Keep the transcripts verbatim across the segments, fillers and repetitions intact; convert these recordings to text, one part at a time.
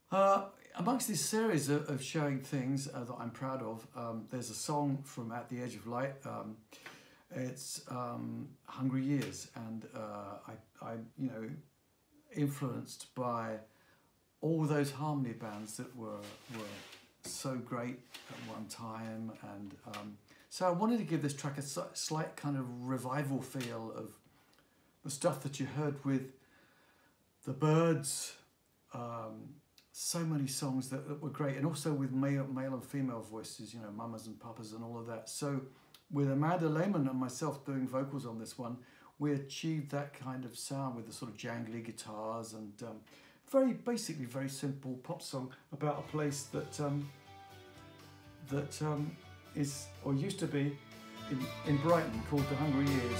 Uh, amongst this series of, of showing things uh, that I'm proud of, um, there's a song from At the Edge of Light. Um, it's um, Hungry Years, and uh, I, I, you know, influenced by all those harmony bands that were were so great at one time, and um, so I wanted to give this track a slight kind of revival feel of the stuff that you heard with the Byrds. Um, so many songs that, that were great, and also with male, male and female voices, you know, mamas and papas and all of that. So with Amanda Lehman and myself doing vocals on this one, we achieved that kind of sound with the sort of jangly guitars and um, very basically very simple pop song about a place that um, that um, is or used to be in, in Brighton called the Hungry Years.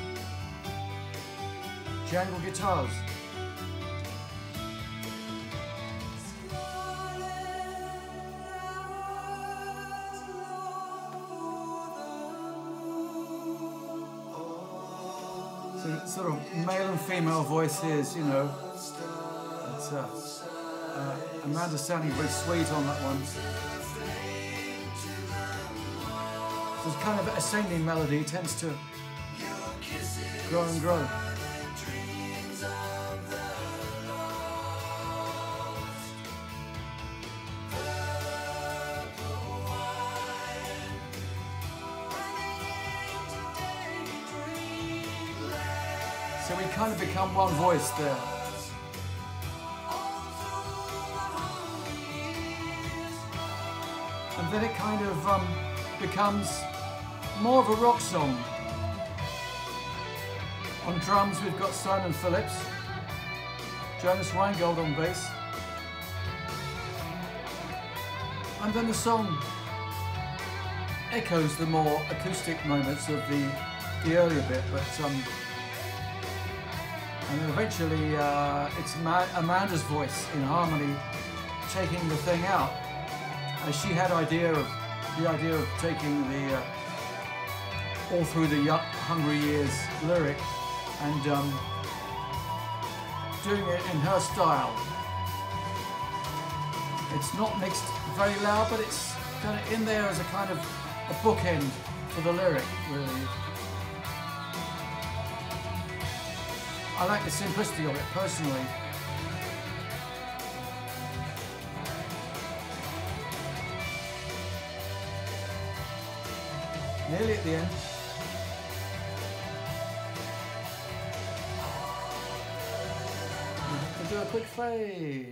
Jangle guitars. So sort of male and female voices, you know. It's, uh, uh, Amanda sounding very sweet on that one. So it's kind of ascending melody, it tends to grow and grow. So we kind of become one voice there. And then it kind of um, becomes more of a rock song. On drums we've got Simon Phillips, Jonas Reingold on bass. And then the song echoes the more acoustic moments of the, the earlier bit, but um, and then eventually uh, it's Amanda's voice in harmony taking the thing out. As she had idea of the idea of taking the uh, all through the Hungry Years lyric and um, doing it in her style. It's not mixed very loud, but it's kind of in there as a kind of a bookend for the lyric, really. I like the simplicity of it, personally. Nearly at the end. We have to do a quick fade.